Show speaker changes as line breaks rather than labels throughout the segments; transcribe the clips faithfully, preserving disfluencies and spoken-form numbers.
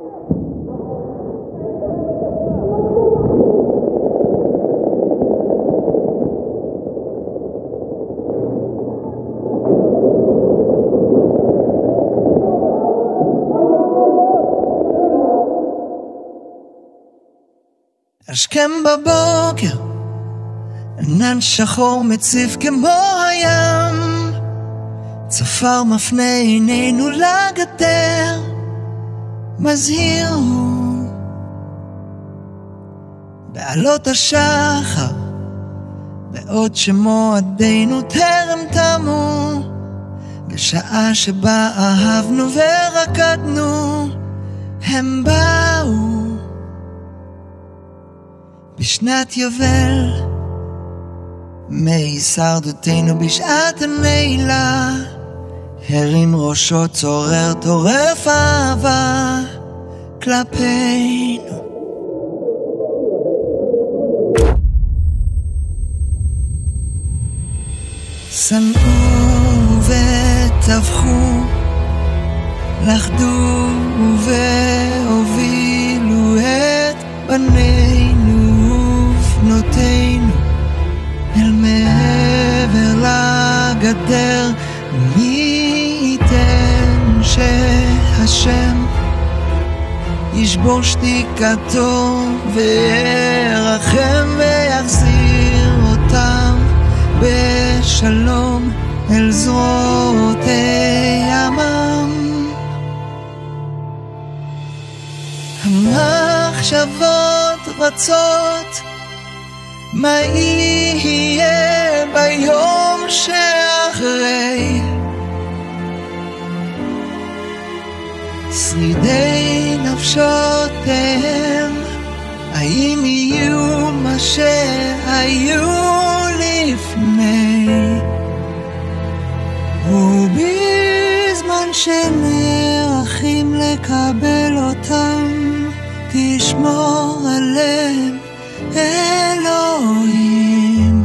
השכם בבוקר, ענן שחור מציף כמו הים, צפר מפנה עינינו לגדר, מזהיר הוא בעלות השחר, בעוד שמועדינו טרם תמו, בשעה שבה אהבנו ורקדנו, הם באו בשנת יובל, מהישרדותנו בשעת הנעילה, הרים ראשו צורר טורף אהבה כלפינו. שנאו וטבחו, לכדו והובילו את בנינו ובנותינו אל מעבר לגדר. מי ייתן שהשם ישבור שתיקתו וירחם ויחזיר אותם בשלום אל זרועותיי עמם. המחשבות רצות, מה יהיה ביום שאחרי? שרידי נפשותיהם, האם יהיו מה שהיו לפני? ובזמן שנערכים לקבל אותם, תשמור עליהם אלוהים.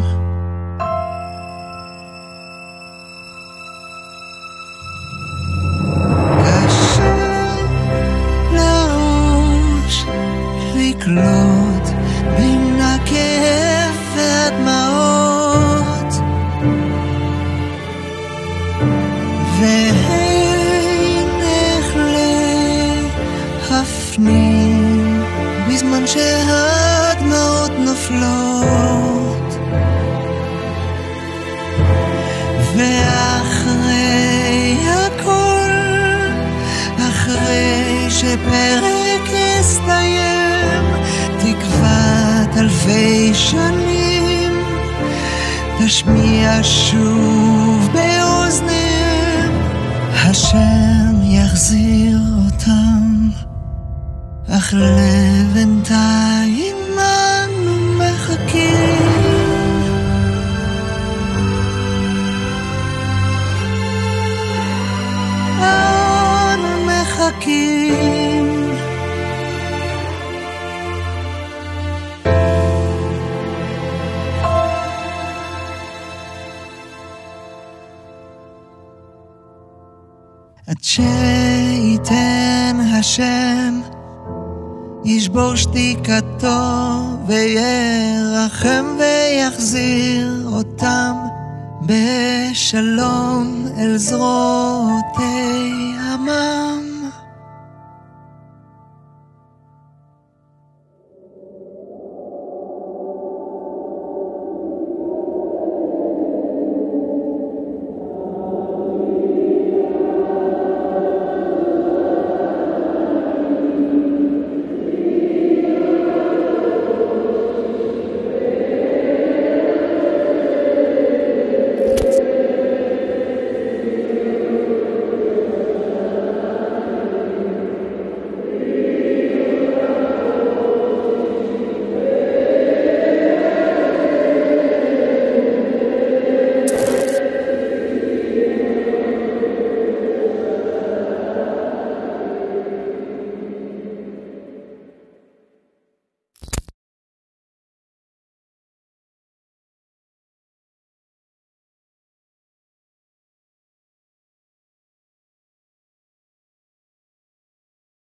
קשה לראש לקלוט בין הכאב והדמעות, ואין איך להפנים בזמן שהדמעות נופלות. ואחרי הכל, אחרי שפרק יסתיים, תקוות אלפי שנים תשמיע שוב באוזניהם, השם יחזיר אותם, אך לבינתיים אנו מחכים. אנו מחכים. עד שייתן השם ישבור שתיקתו וירחם ויחזיר אותם בשלום אל זרועותיי עמם.